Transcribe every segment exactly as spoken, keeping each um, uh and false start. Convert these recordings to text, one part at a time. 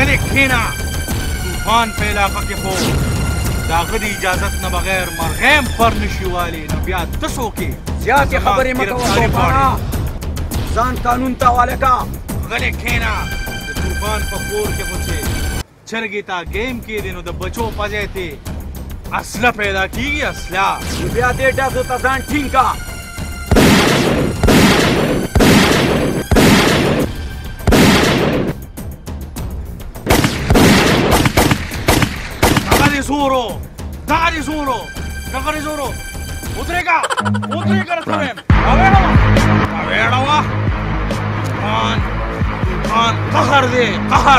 غلی کښېنه طوفان په علاقه کې خو د هغه د اجازت نه بغیر مرغۍ هم پر نشي والی نو بیا ته څوک یې زیاتې خبرې مه کوه طوفانه ځان قانون ته حواله کړه غلی کښېنه د طوفان په کور کې خو چې چرګې ته ګیم کېدې نو د بچو په ځای ته اسله پیدا کېږي اسله نو بیا دې ډزو ته ځان ټینګ کړه زورو دغه دې زورو دغه دې زورو ودرېږه ودرېږه راته وایم راویړه وه راویړه وه طوفان طوفان قهر دی قهر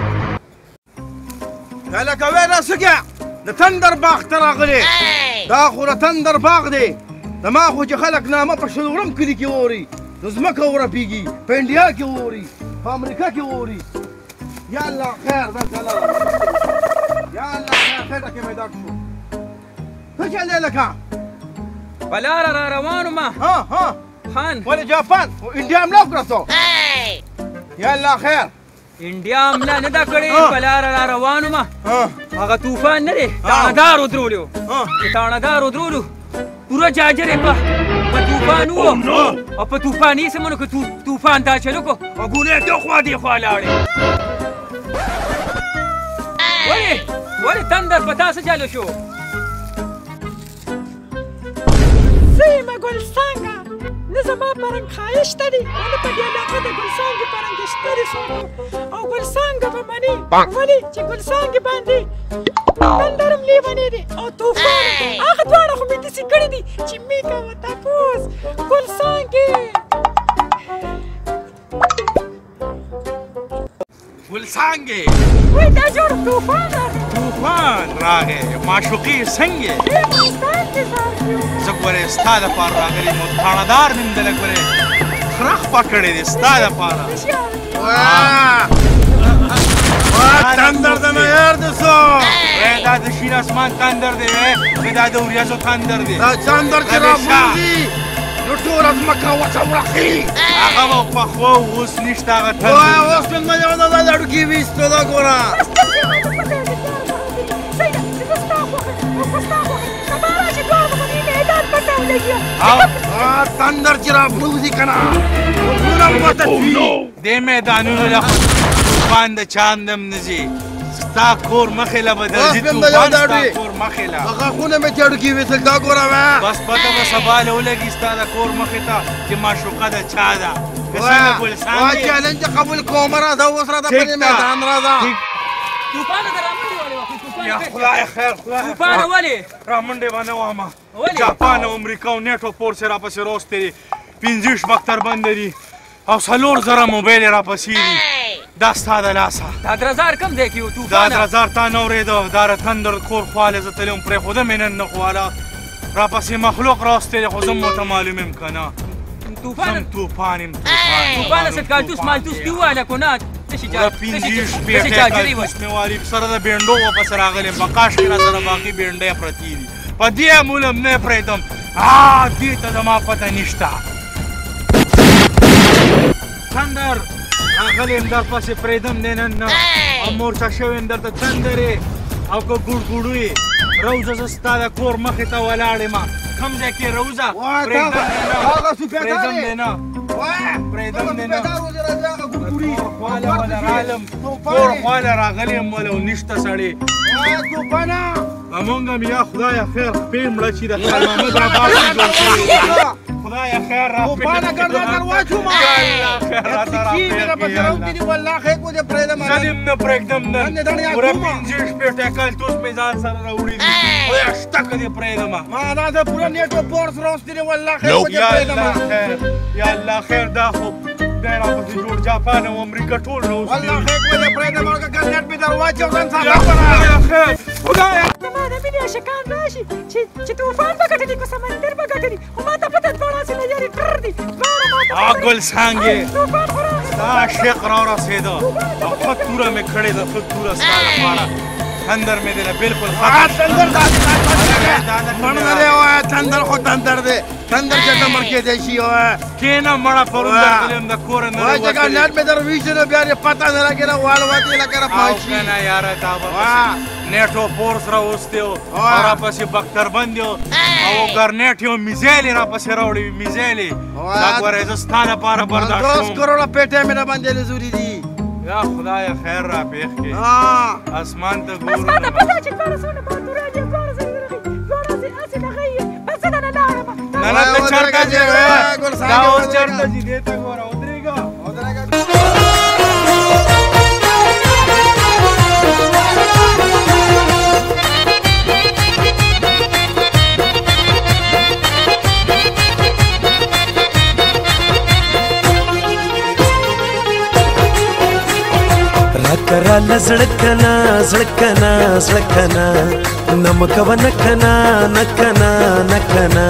هلکه وی راسګه د تندر باغ ته راغلی دا خو د تندر باغ دی زما خو چې خلک نامه په شلغرم کلي کې اوري نو ځمکه ورپېږي په انډیا کې اوري په امریکا کې اوري یا الله خیر دلته یا الله خیر خیټه کې مې درد شو څه چل دی لکه په لاره را روان ومه ها ها خان ولې جاپان خو انډیا حمله وکړه څو یا الله خیر انډیا حمله نه ده کړې په لاره را روان ومه هغه طوفان نه دی تاڼهدار ودرولو چې تاڼهدار ودرولو پوره جاجر یې په طوفان وو او په طوفاني سمونو کې طوفان دا چلو کو او ګولې دې خوا دې خوا لاړې ولې ولې تندر په تا څه چلو شو زه یم ګل سانګه نه زما پرنګ ښایسته دی او نه په دې علاقه د ګل سانګې پرنګ شته دی څوک او ګل سانګه به مني ولې چې ګل سانګې باندې تندر هم لیونی دی او طوفان هغه دواړه خو مې داسې کړي دي چې مې کوه تپوس ګل سانګې ګل سانګې وای دا جوړ طوفان راغی طوفان راغی معشوقي څنګه زه ګورې ستا دپاره راغلی نو تاڼهدار مې مدله ګورې خره خپه کړې دی ستا دپاره تندر د معیار دی څو دا د شین اسمان تندر دی دا د وریځو تندر دی دا تندر چې رابوځي نو ټوله ځمکه وچه ورخي هغه به پخوا اوس نشته هغه وای اوس مې مې دا د هډوکي ویستو دا ګوره تندر چې رابوځي که نه غرونه ماته شي دې میدانونو له طوفان د چاندم نه ځي ستا کور مخې له به درځي طوفان ستا کور مخې له هغه خونه مې چې هډوکي ویستل دا ګوره وه بس پته به سبا له ولګي ستا د کور مخې ته چې معشوقه د چا ده که څنګه ګل سانګې چلنج قبول کوم راځه اوس راځه په دې میدان راځه طوفان در رامنډې ولې وه یا خدای خیر خدای طوفان ولې رامنډې به نه وامه جاپان او امریکا او نیټو پورس یې راپسې راوستې دي پنځه ویشت بختربنده دي او څلور زره موبایل یې راپسې دي دا ستا د لاسه دا درزار کم ځای کې و دا طوفانه درزار تا نه اورېده دا د تندر کور خواله زه تللی وم پرېښوده مې نن نه خواله راپسې مخلوق راوستې دی خو زه مو ته معلوم یم که نه طوفان طوفان یم طوفان ست کالتوس مالتوس کې وواله کو نه تشي دا پنځه ویشت بېټۍ کالتوس مې والي سره د بینډو واپس راغلی یم په کاش کې را سره باقي بینډۍ پرتې دي په دې امولم نه پرېږدم دې ته زما پته نشته تندر راغلی یم در پسې پرېږدم دی نن نه او مورچه شوی یم درته تندر یې او که ګوډ ګوډو یې روزه زه ستا د کور مخې ته ولاړ یم کوم ځای کې روزه پرېږدم دی نه پرېږدم دی نه کور خواله وله رالم کور خواله راغلی یم وله او نشته سړی زمونږ هم یا خدایه خیر خپې مړه چې د خیر محمد رباب جوړ کړی خدایه خیر را طوفانه ګرده در واچومه زه دې نه پرېږدم نن پوره پنځه شپېته کالتوس مې ځان سره راوړي دي خدایه شته که دې پرېږدمه ما دا د پوره نیټو پورس راوستي دي والله خیر خو دې پرېږدمه یا الله خیر دا خو دی راپسې جوړ جاپان او امریکا ټول راوستي والله خیر خو دې پرېږدمه که ګرنیټ مې در واچو ځان سره خدایه خیر خدایه زما د مینې عاشقان راشي چې طوفان به ګټلي که سمندر به ګټلي خو ما ته پته دواړه هسې نظرې ټر دي دواړه ما ته ګل سانګې طوفان خو راغی ستا عاشق را رسېده او ښه توره مې کړې ده ښه توره ستا لپاره تندر مې دی بالکل ختم تندر دا مړ نه دی وایه تندر خو تندر دی تندر چېرته مړ کېدی شي وایه کښېنه مړه پرون درتلې یم د کوره نه وایه چې که نټ مې در ویشي نو بیا دې پته نه لګي نه والوتې لکه رپاشي او که نه یاره دا به نیټو فورس راوستی و او راپسې بختربند یو او ګرنیټ یو میزایل یې راپسې راوړی وي میزایل یې دا ګوره زه ستا لپاره برداشت کوم پنځوس کروړه پیټۍ مې نه باندې لزوري دي یا خدایه خیر را پېښ کړي اسمان ته ګورو اسمان ته پته چې دواړه څونه بهادران دي دواړه ځای ورغي دواړه ځای هسې دغه یې بس زه دننه لاړم نه نه ته چېرته ځې دا اوس چېرته ځي دې ته ګوره ودرېږه راکراله زړکنا زړکنا زړکنا نمکو نکنا نکنا نکنا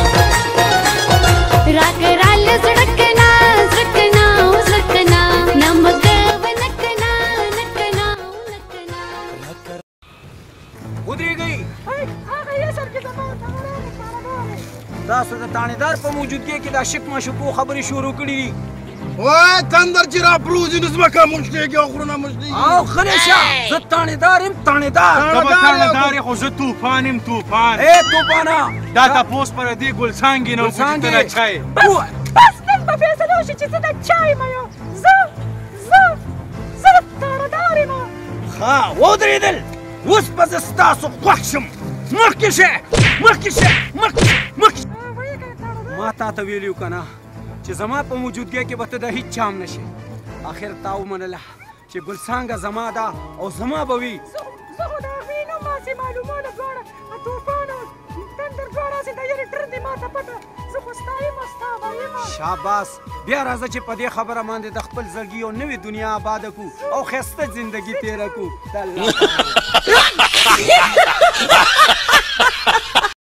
راکراله زړکنا زړکنا زړکنا نمکو نکنا نکنا نکنا ودرېږئ هغه یې سر کې زما تاسو د تاڼېدار په موجودګۍ کې دا شک ماشکو خبرې شروع کړي دي وای تندر چې راپروزي نو ځمکه موږ کېږي او غرونه موږ کېږي او غلی شه زه تاڼېدار یم تاڼېدار ته به تاڼېدار یې خو زه طوفان یم طوفان ای توپانه دا تپوس پر دې ګل څانګې نه وکړي ته د چای بس نن به فیصله وشي چې زه د چای یم یم زه زه زه د تاڼېدار یم ښه ودرېدل اوس به زه ستاسو خوښ شم مخکې شه مخکې شه مخکې ما تا ته ویلي وو که نه چې زما په موجودګۍ کې به ته د هیڅ چام نه شي آخر تا ومنله چې ګل څانګه زما ده او زما به وي زه خو د هغې نه ماسې معلومونه دواړه طوفان او تندر دواړه هسې د یرې ټر دي ما ته پته زه خو ستا یم او ستا به یم شاباس بیا راځه چې په دې خبره باندې د خپل زړګي یو نوې دنیا آباده کړو او ښایسته زندګي تېره کړو د الله